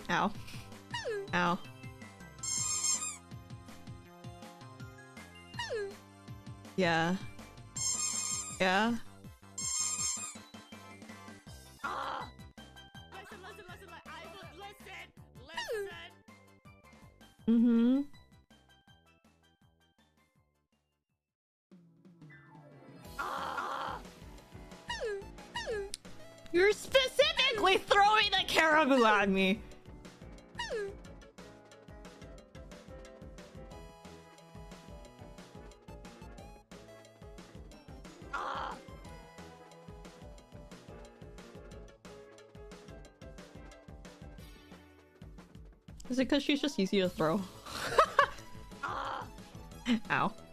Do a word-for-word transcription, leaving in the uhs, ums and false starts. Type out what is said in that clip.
Ow. Ow. Yeah. Yeah. Ah! Listen, listen, listen, li I will listen! Listen! Mm-hmm. Ah! You're specifically throwing the caribou at me. Ah! Is it because she's just easy to throw? Ah! Ow.